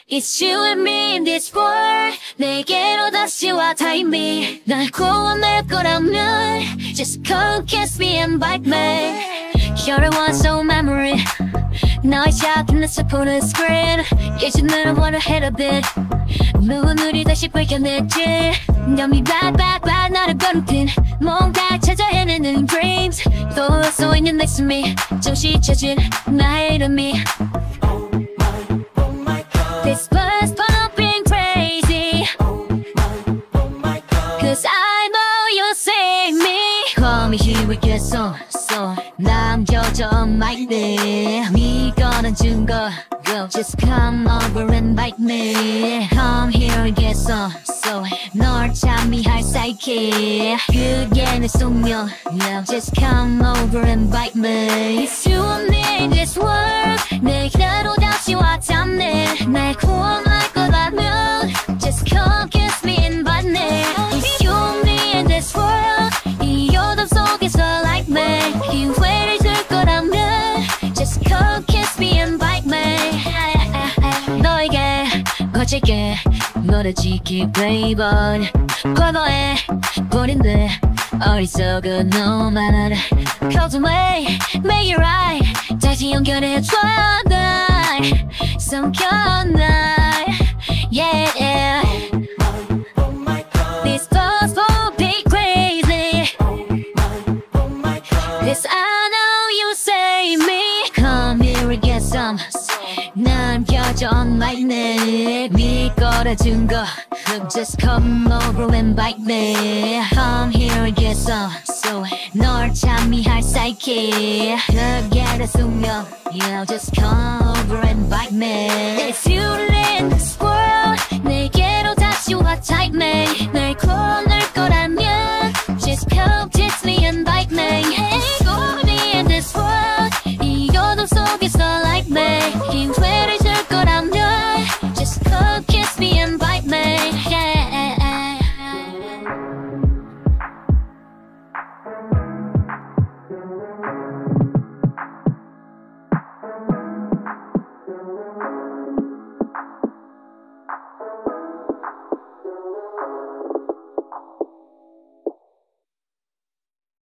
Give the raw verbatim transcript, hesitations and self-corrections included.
It's you and me in this world. 내게로 다시 와 take me. 날 구원할 거라면 just come kiss me and bite me. You're the one so memory. 너의 작은 낯을 보는 screen. 이제 너는 wanna hit a bit. 눈물이 다시 밝혀냈지. Yummy bad bad bad 나를 변tin. 뭔가 찾아 헤매는 dreams. 또 쏘이는 next to me. 정신 차진 나의 이름이. This bus pumping crazy. Cause I know you'll save me. Call me here we get so so 남겨줘 like this. 네거는 증거 Go just come over and bite me. Come here and get so so 널 참미할 psyche. 그게 내 숙명. Yeah, just come over and bite me. It's you and me in this world. 내게로 다시 와 닿네. 날 구원할 거라면 just come kiss me and bite me. It's you and me in this world. 이 어둠 속에서 like me. 기회를 줄 거라면 just come kiss me and bite me. 너에게 거칠게 너를 지킬 baby. 과거에 버린 듯 어리석은 너만 Close away, make it right. 다시 연결해줘 날 성겨 날 Yeah, yeah. This thoughts will be crazy. Cause I know you save me. Come here and get some. 남겨줘 like 내 거라 증거. Just come over and bite me. Come here and get some. So 널 참미할 psyche. 그게 내 숙명. Yeah, just come over and bite me. It's you in this world. 내게로 다시 와 take me. 날 구원할 거라면 just come kiss me and bite me. Hey, go me in this world. 이 어둠 속에서 like me. 기회